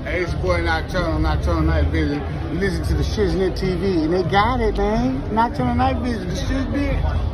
Hey, it's your boy Nocturnal Night Vision. You listen to the Shiz-Nit TV, and they got it, man. Nocturnal Night Vision, the Shiz-Nit.